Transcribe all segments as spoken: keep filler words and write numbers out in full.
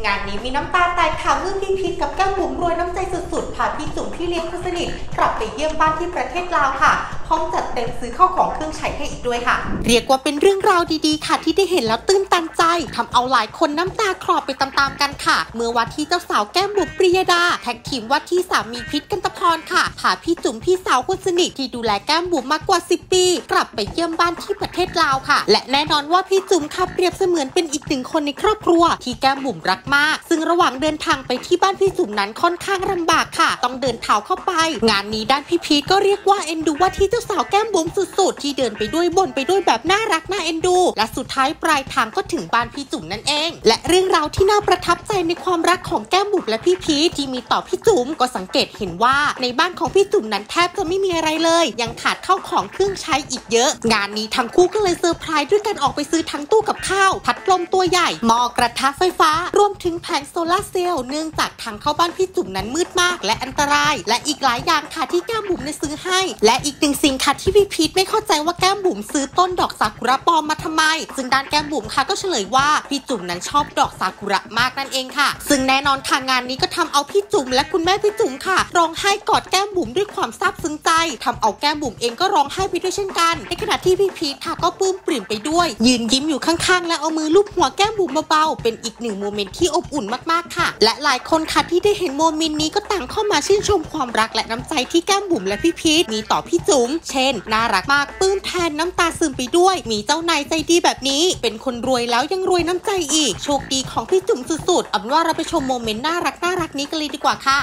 งานนี้มีน้ำตาแตกค่ะเมื่อพี่พีทกับแก้มบุ๋มรวยน้ำใจสุดๆพาพี่จุ๋มพี่เลี้ยงคนสนิทกลับไปเยี่ยมบ้านที่ประเทศลาวค่ะพร้อมจัดเต็มซื้อข้าวของเครื่องใช้ให้อีกด้วยค่ะเรียกว่าเป็นเรื่องราวดีๆค่ะที่ได้เห็นแล้วตื้นตันใจทำเอาหลายคนน้ำตาคลอไปตามๆกันค่ะเมื่อว่าที่เจ้าสาวแก้มบุ๋มปริยดาแท็กทีมว่าที่สามีพีทกันตพรค่ะพาพี่จุ๋มพี่สาวคนสนิทที่ดูแลแก้มบุ๋มมากกว่าสิบปีกลับไปเยี่ยมบ้านที่ประเทศลาวค่ะและแน่นอนว่าพี่จุ๋มค่ะเปรียบเสมือนเป็นอีกหนึ่งคนในครอบครัวที่แก้มบุ๋มรักมากซึ่งระหว่างเดินทางไปที่บ้านพี่จุ๋มนั้นค่อนข้างลำบากค่ะต้องเดินเท้าเข้าไปงานนี้ด้านพี่พีทก็เรียกว่าเอ็นดูว่าที่เจ้าสาวแก้มบุ๋มสุดๆที่เดินไปด้วยบ่นไปด้วยแบบน่ารักน่าเอ็นดูและสุดท้ายปลายทางก็ถึงบ้านพี่จุ๋มนั่นเองและเรื่องราวที่น่าประทับใจในความรักของแก้มบุ๋มและพี่พีทที่มีต่อพี่จุ๋มก็สังเกตเห็นว่าในบ้านของพี่จุ๋มนั้นแทบจะไม่มีอะไรเลยยังขาดข้าวของเครื่องใช้อีกเยอะงานนี้ทั้งคู่ก็เลยเซอร์ไพรส์ด้วยการออกไปซื้อทั้งตู้กับข้าวพัดลมตัวใหญ่หม้อกระทะไฟฟ้ารวมถึงแผงโซลาร์เซลล์เนื่องจากทางเข้าบ้านพี่จุ๋มนั้นมืดมากและอันตรายและอีกหลายอย่างค่ะที่แก้มบุ๋มได้ซื้อให้และอีกหนึ่งสิ่งค่ะที่พี่พีทไม่เข้าใจว่าแก้มบุ๋มซื้อต้นดอกซากุระปลอมมาทำไมซึ่งด้านแก้มบุ๋มค่ะก็เฉลยว่าพี่จุ๋มนั้นชอบดอกซากุระมากนั่นเองค่ะซึ่งแน่นอนค่ะงานนี้ก็ทำเอาพี่จุ๋มและคุณแม่พี่จุ๋มค่ะร้องไห้กอดแก้มบุ๋มด้วยความซาบซึ้งใจทำเอาแก้มบุ๋มเองก็ร้องไห้ไปด้วยเช่นกันในขณะที่พี่พีทค่ะก็ปลื้มปริ่มไปด้วยยืนยิ้มอยู่ข้างๆและเอามือลูบหัวแก้มบุ๋มเบาๆเป็นอีกหนึ่งโมเมนต์ที่อบอุ่นมากๆค่ะและหลายคนค่ะที่ได้เห็นโมเมนต์นี้ก็ต่างเข้ามาชื่นชมความรักและน้ำใจที่แก้มบุ๋มและพี่พีทมีต่อพี่จุ๋มเช่นน่ารักมากปลื้มแทนน้ำตาซึมไปด้วยมีเจ้านายใจดีแบบนี้เป็นคนรวยแล้วยังรวยน้ำใจอีกโชคดีของพี่จุ๋มสุดๆเอาเป็นว่าเราไปชมโมเมนต์น่ารักน่ารักนี้กันเลยดีกว่าค่ะ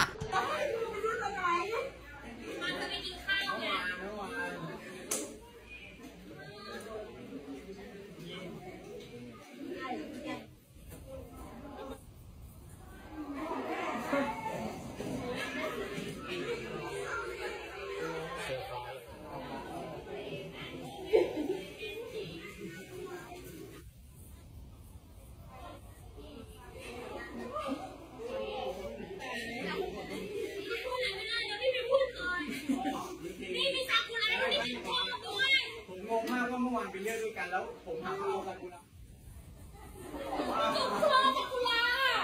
งงมากว่าเมื่อวานไปเลือกด้วยกันแล้วผมถามว่าเอาซากุระซากุระ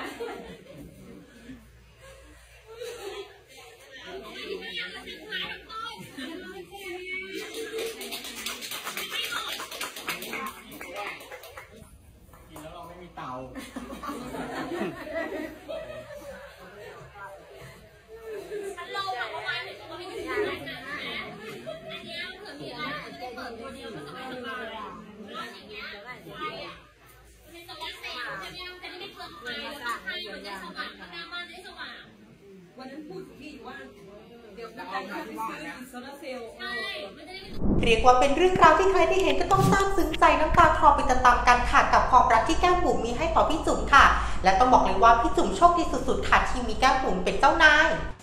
กินแล้วเราไม่มีเตาวันนั้นพูดพี่ว่าเดี๋ยวจะเอาไปซื้อโซลาร์เซลล์เรียกว่าเป็นเรื่องราวที่ใครได้เห็นก็ต้องซาบซึ้งใจน้ำตาคลอไปตามๆกันค่ะกับความรักที่แก้มบุ๋มมีให้ต่อพี่จุ๋มค่ะและต้องบอกเลยว่าพี่จุ๋มโชคดีสุดๆค่ะที่มีแก้มบุ๋มเป็นเจ้านาย